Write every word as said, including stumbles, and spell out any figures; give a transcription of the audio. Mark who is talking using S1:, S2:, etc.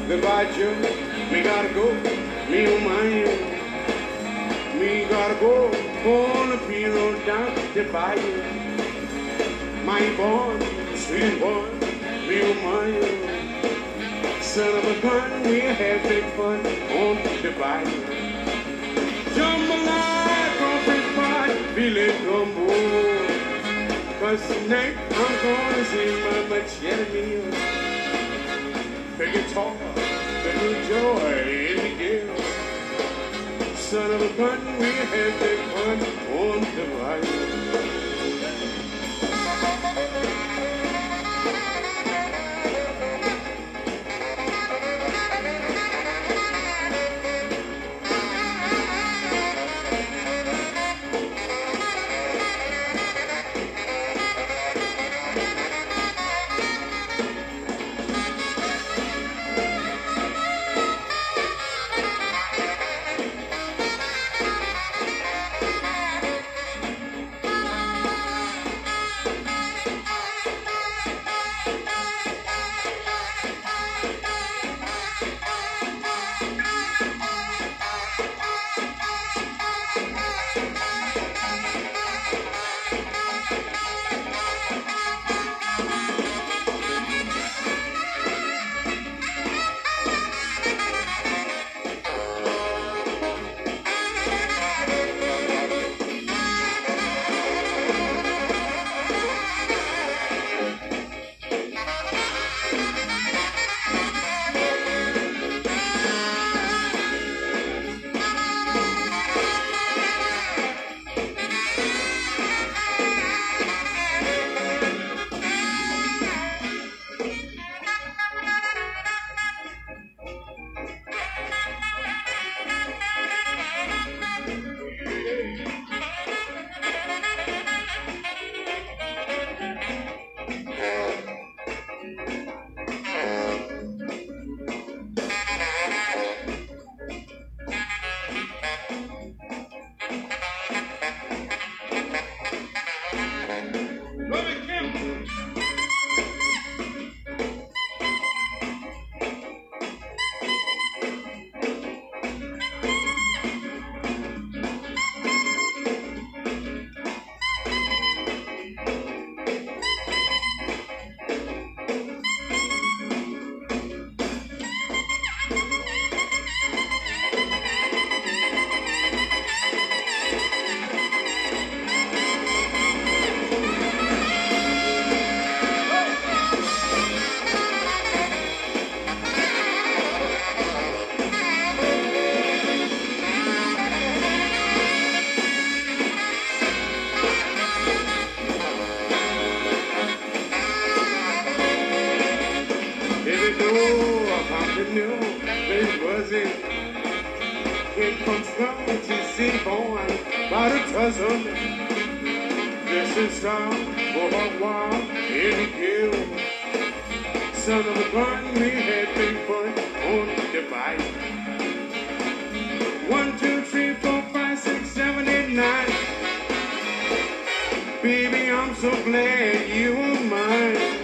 S1: Goodbye, Joe. Me gotta go. Me oh my. Me gotta go on the piano down the bayou. My boy, sweet boy, me oh my. Son of a gun, we'll have big fun on the bayou. Jambalaya, trumpet part, feel it gumbo. Cause tonight I'm gonna see my machete meal. The guitar, the new joy in the gale. Son of a gun, we have big fun on the bayou. It comes from to see born by the dozen. This is time for a while in the hill. Son of a gun, we had big fun on the bike. One, two, three, four, five, six, seven, eight, nine. Baby, I'm so glad you were mine.